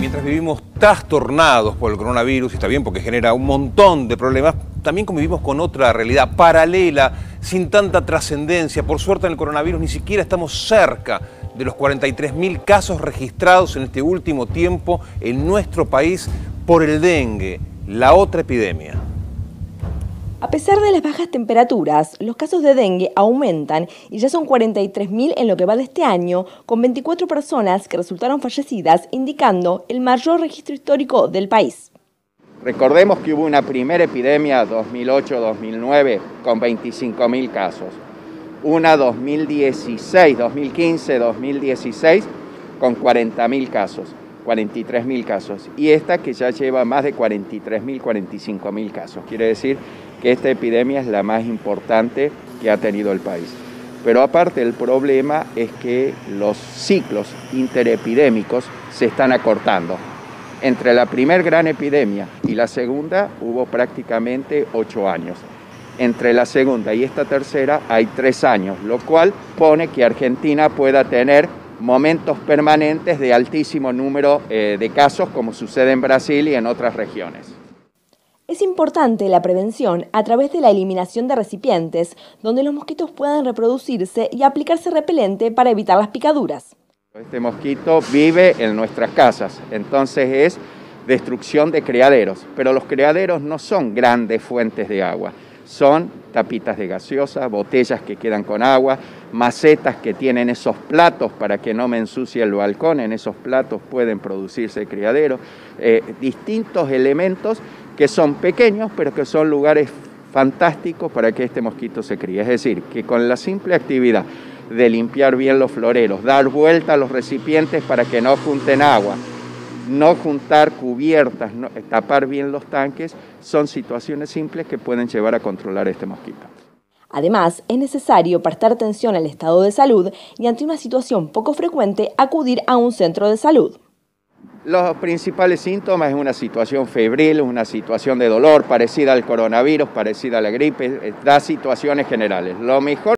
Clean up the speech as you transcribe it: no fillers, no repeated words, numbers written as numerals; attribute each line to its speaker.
Speaker 1: mientras vivimos trastornados por el coronavirus, y está bien porque genera un montón de problemas, también convivimos con otra realidad paralela, sin tanta trascendencia. Por suerte en el coronavirus ni siquiera estamos cerca de los 43.000 casos registrados en este último tiempo en nuestro país por el dengue, la otra epidemia.
Speaker 2: A pesar de las bajas temperaturas, los casos de dengue aumentan y ya son 43.000 en lo que va de este año, con 24 personas que resultaron fallecidas, indicando el mayor registro histórico del país.
Speaker 3: Recordemos que hubo una primera epidemia 2008-2009 con 25.000 casos, una 2016, 2015, 2016 con 40.000 casos, 43.000 casos, y esta que ya lleva más de 43.000, 45.000 casos. Quiere decir que esta epidemia es la más importante que ha tenido el país. Pero aparte el problema es que los ciclos interepidémicos se están acortando. Entre la primera gran epidemia y la segunda hubo prácticamente 8 años. Entre la segunda y esta tercera hay 3 años, lo cual pone que Argentina pueda tener momentos permanentes de altísimo número de casos, como sucede en Brasil y en otras regiones.
Speaker 2: Es importante la prevención a través de la eliminación de recipientes, donde los mosquitos puedan reproducirse y aplicarse repelente para evitar las picaduras.
Speaker 3: Este mosquito vive en nuestras casas, entonces es destrucción de criaderos, pero los criaderos no son grandes fuentes de agua, son tapitas de gaseosa, botellas que quedan con agua, macetas que tienen esos platos para que no me ensucie el balcón, en esos platos pueden producirse criaderos, distintos elementos que son pequeños pero que son lugares fantásticos para que este mosquito se críe. Es decir, que con la simple actividad de limpiar bien los floreros, dar vuelta a los recipientes para que no junten agua, no juntar cubiertas, tapar bien los tanques, son situaciones simples que pueden llevar a controlar este mosquito.
Speaker 2: Además, es necesario prestar atención al estado de salud y ante una situación poco frecuente acudir a un centro de salud.
Speaker 3: Los principales síntomas es una situación febril, una situación de dolor parecida al coronavirus, parecida a la gripe, da situaciones generales. Lo mejor